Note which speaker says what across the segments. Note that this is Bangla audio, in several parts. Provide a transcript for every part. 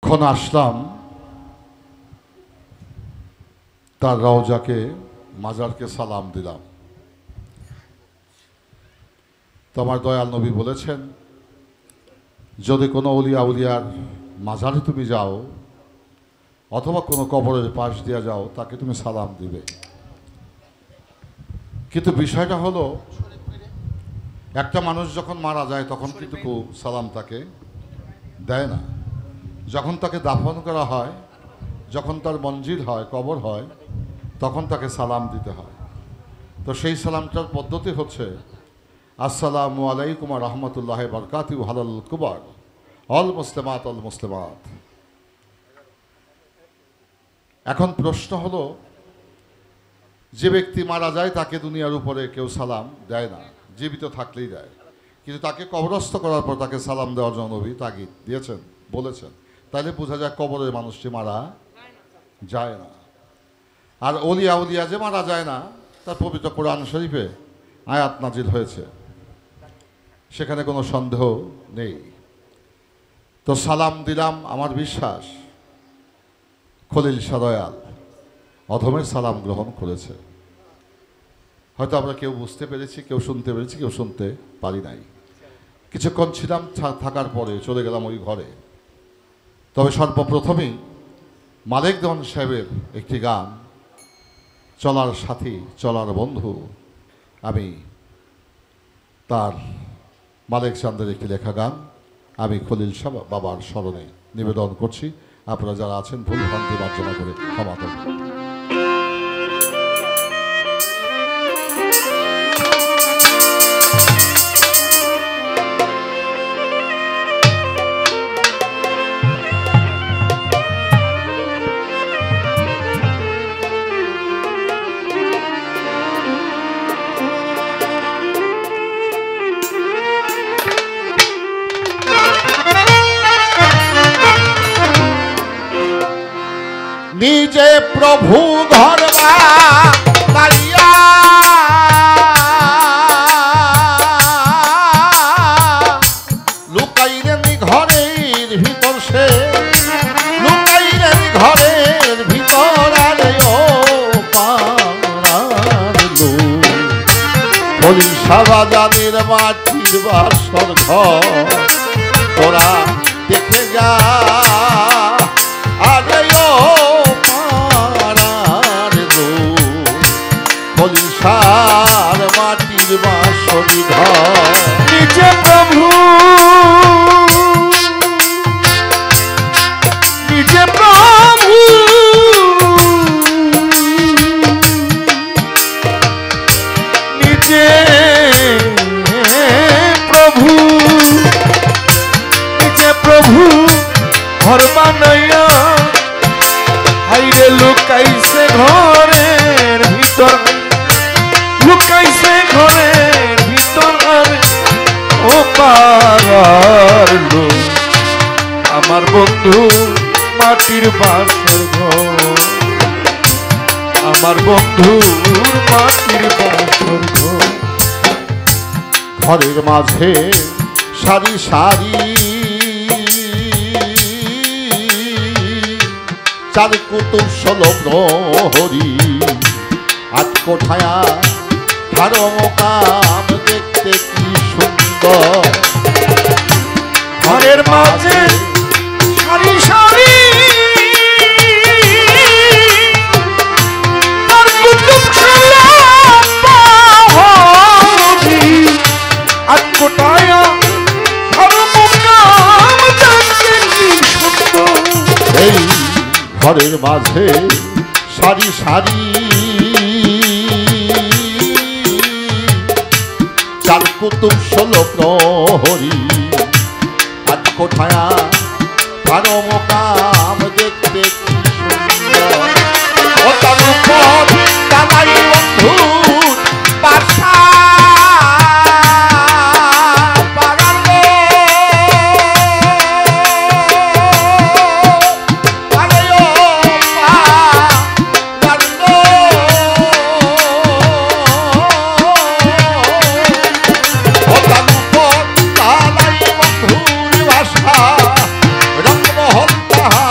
Speaker 1: এখন আসলাম তার রওজাকে, মাজারকে সালাম দিলাম। তো আমার দয়াল নবী বলেছেন, যদি কোনো অলিয়া উলিয়ার মাজারে তুমি যাও অথবা কোনো কবরের পাশ দিয়ে যাও, তাকে তুমি সালাম দিবে। কিন্তু বিষয়টা হলো, একটা মানুষ যখন মারা যায় তখন কিন্তু কেউ সালাম তাকে দেয় না। যখন তাকে দাফন করা হয়, যখন তার মঞ্জিল হয়, কবর হয়, তখন তাকে সালাম দিতে হয়। তো সেই সালামটার পদ্ধতি হচ্ছে, আসসালামু আলাইকুম রহমতুল্লাহ বরকাতুহু হালাল কুবার অল মুসলিমাত অল মুসলিমাত। এখন প্রশ্ন হলো, যে ব্যক্তি মারা যায় তাকে দুনিয়ার উপরে কেউ সালাম দেয় না, জীবিত থাকলেই দেয়। কিন্তু তাকে কবরস্থ করার পর তাকে সালাম দেওয়ার জন্য নবী তাগিদ দিয়েছেন, বলেছেন। তাইলে বোঝা যায় কবরের মানুষটি মারা যায় না। আর অলিয়া উলিয়া যে মারা যায় না, তার পবিত্র কোরআন শরীফে আয়াত নাজিল হয়েছে, সেখানে কোনো সন্দেহ নেই। তো সালাম দিলাম, আমার বিশ্বাস খলিল শাহ দয়াল অধমের সালাম গ্রহণ করেছে। হয়তো আমরা কেউ বুঝতে পেরেছি, কেউ শুনতে পেরেছি, কেউ শুনতে পারি নাই। কিছুক্ষণ ছিলাম, থাকার পরে চলে গেলাম ওই ঘরে। তবে সর্বপ্রথমেই মালেক দেওয়ান সাহেবের একটি গান, চলার সাথী চলার বন্ধু, আমি তার মালেক চাঁদের একটি লেখা গান আমি খলিল শাহ বাবার স্মরণে নিবেদন করছি। আপনারা যারা আছেন ভুল ভ্রান্তি মার্জনা করে ক্ষমা করবেন। নিজে প্রভু ঘরবা মারিয়া লুকাইলেন ঘরের ভিতর, সে লুকাইলেন ঘরের ভিতর। আরে ও পাড়ার লোক, খলিল শাহ বাজানের মাটির বাসর ঘর তোরা দেখে যা। আরে ও খলিল শাহর মাটির বাসরি ঘর।
Speaker 2: নিজে প্রভু, নিজে প্রভু, নিজে প্রভু, নিজে প্রভু ঘর বানাইয়া হাইরে লুকাইছে ঘরের ভিতর, লুকাইছে ঘরের ভিতর। ও পাড়ার লোক, আমার বন্ধু মাটির বাসর ঘর, আমার বন্ধুর মাটির বাসর ঘর।
Speaker 1: ঘরের মাঝে সারি সারি চার কুতুব 16 প্রহরী, আট কোঠায়া ভারো মোকাম দেখতে কি সুন্দর।
Speaker 2: ঘরের মাঝে সারি সারি আর কুতুব 16 প্রহরী, আট কোঠায়া ভারো মোকাম দেখতে কি সুন্দর।
Speaker 1: এই ঘরের মাঝে সারি সারি চার কুতুব 16 প্রহরী, আট কোঠায়া ভারো মোকাম দেখতে কি সুন্দর। ও তার উপর দাদাই বন্ধু বাসা রঙ্গমহল তাহা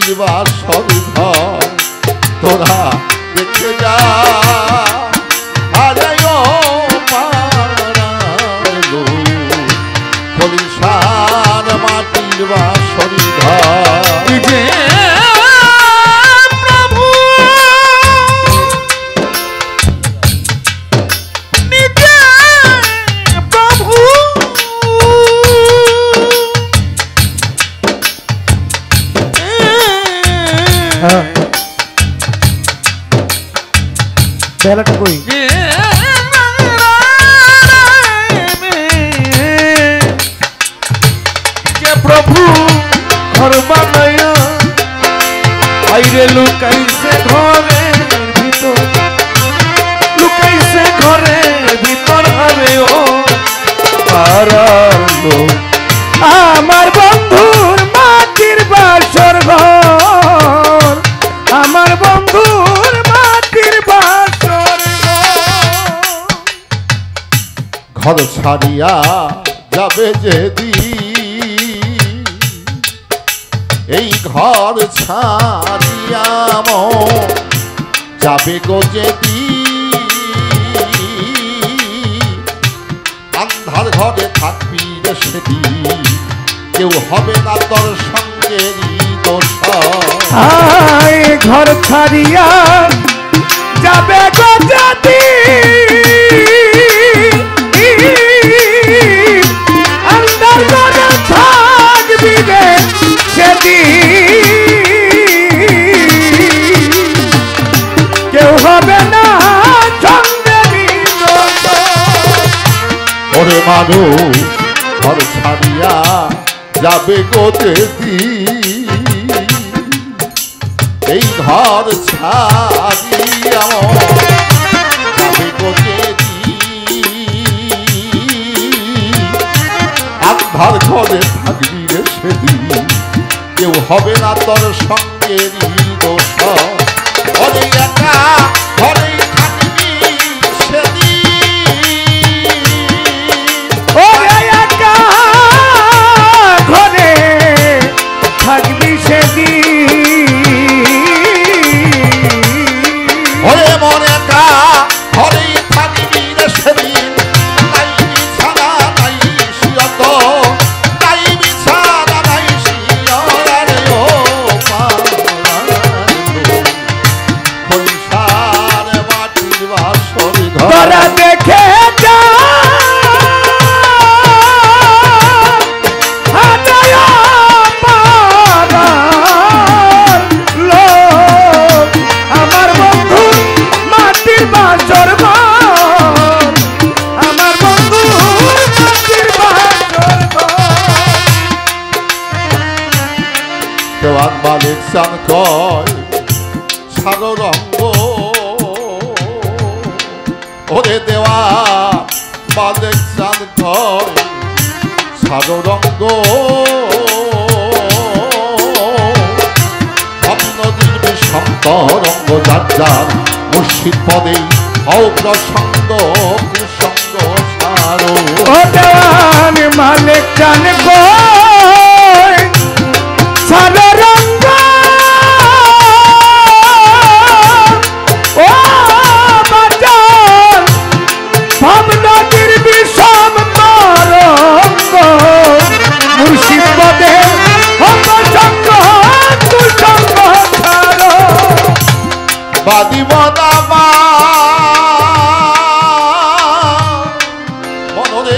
Speaker 1: মাটির বাসর ঘর তোরা দেখে যা আরে ও মারালো খলিশান মাটির বাসর ঘর
Speaker 2: যে প্রভু নিজে প্রভু বেলাটা কই প্রভু ঘর বানায়া আইরে লুকাইছে ঘরের ভিতর লুকাইছে ঘরের ভিতর আরে ও পারালো আমার বন্ধুর মাটির বাসর ঘর আমার বন্ধুর মাটির বাসর
Speaker 1: ঘর ছাড়িয়া যাবে যেদিন এই ঘর ছাড়িয়া যাবে গো যেদিন আন্ধার ঘরে থাকবি রে সেদিন কেউ হবে না তোর সঙ্গেরই দোষ
Speaker 2: আয় ঘর ছাড়িয়া যাবে গো যেদিন আন্ধার ঘরে থাকবি রে কেউ হবে না
Speaker 1: ওরে মানুষ ঘর ছাড়িয়া যাবে গো যেদিন এই ঘর ছাড়িয়া যাবে গো যেদিন আন্ধার ঘরে থাকবি রে সেদিন কেউ হবে না তোর সঙ্গেরই দোষ ওরে একা ঘরেই থাকবি সেদিন
Speaker 2: ওরে একা ঘরে থাকবি সেদিন
Speaker 1: ওরে মন একা ঘরেই থাকবি রে সেদিন নাই বিছানা নাই শিরত নাই বিছানা নাই শিরত রে ও খলিশান মাটির বাসর ঘর
Speaker 2: তোরা দেখে যা আমার বন্ধু মাটির বাসর ঘর আমার বন্ধু মাটির বাসর
Speaker 1: দেওয়ান মালিক চান কয় সাগর রঙ্গ ওরে দেওয়া মালিক চান কয় সাগর রঙ্গ নদীর বিষন্ত রঙ্গ যার যার মুর্শিদ পদেই হও প্রসঙ্গ কুসঙ্গ সারো
Speaker 2: ও দেওয়ান মালিক চান কয় সাদা রঙ্গ ও বাজার ভাবনাটির বিষম তরঙ্গ মুর্শিদ পদে হত সঙ্গ কুসঙ্গ ছাড়ো
Speaker 1: বাদি মদামা মনরে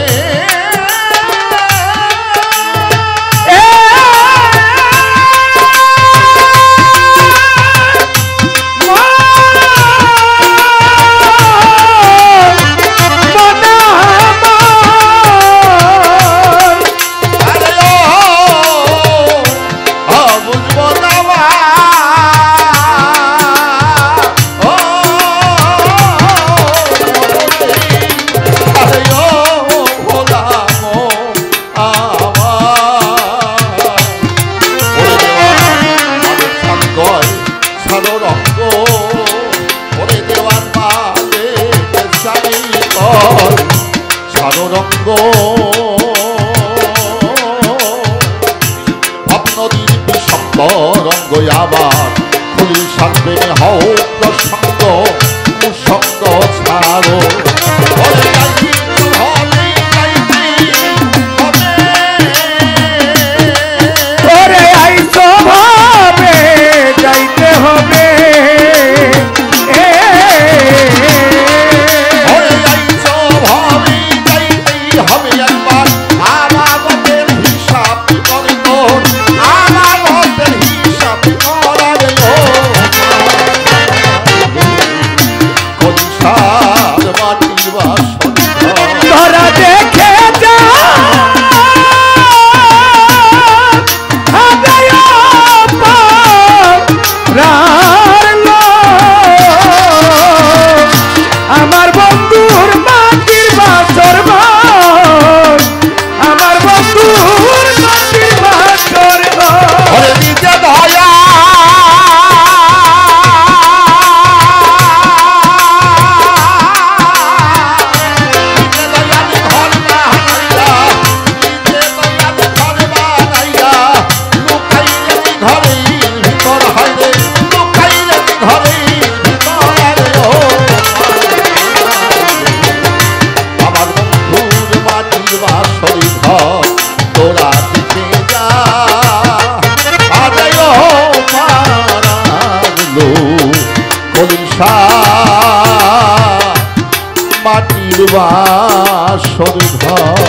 Speaker 1: বাসর ঘর